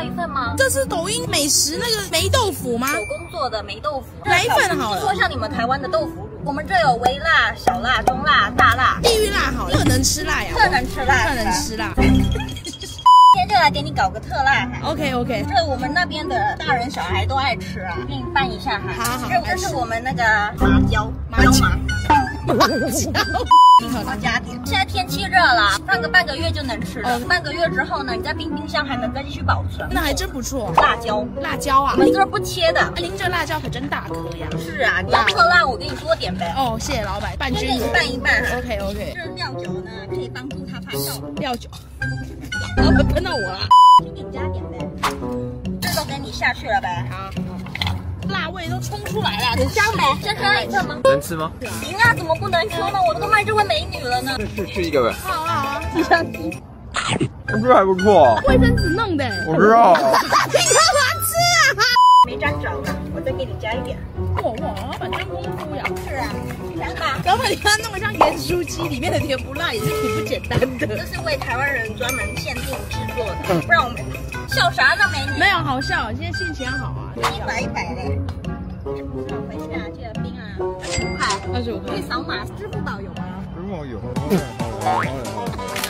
要一份吗？ 这是抖音美食那个霉豆腐吗？ 手工做的霉豆腐， 来一份好了。 做像你们台湾的豆腐乳，我们这有微辣、小辣、中辣、大辣、 地狱辣好了。这能吃辣呀？ 这能吃辣， 这能吃辣。 今天就来给你搞个特辣。 OK， 这我们那边的大人小孩都爱吃啊，给你拌一下哈。 好， 这是我们那个麻椒，麻椒。要加点。现在天气热了，放个半个月就能吃了。半个月之后呢，你在冰箱还能再继续保存。 那还真不错。辣椒啊， 我们这是不切的。 您这辣椒可真大颗呀。 是啊，你要特辣，我给你多点呗。 哦，谢谢老板，拌均匀， 拌一拌。 OK。 这料酒呢，可以帮助它发酵。 料酒，老板喷到我了。 先给你加点呗。这都给你下去了呗。 好。辣味都冲出来了， 香呗。先喝一份吗？ 能吃吗？ 行啊，怎么不能吃呢？我都卖这位美女了呢。 去一个呗。 好啊， 你想吃？ 这还不错。 卫生纸弄的。 我知道。 你干嘛吃啊？ 没沾着呢，我再给你加一点。 哇，老板真功夫呀！ 是啊，来吧。 老板，你看弄得像盐酥鸡，里面的甜不辣也是挺不简单的。 这是为台湾人专门限定制作的，不然我们笑啥呢，美女？ 没有好笑，今天心情好啊。 100嘞。回去啊，记得冰啊，25块。 25块。 可以扫码，支付宝有吗？ 支付宝有。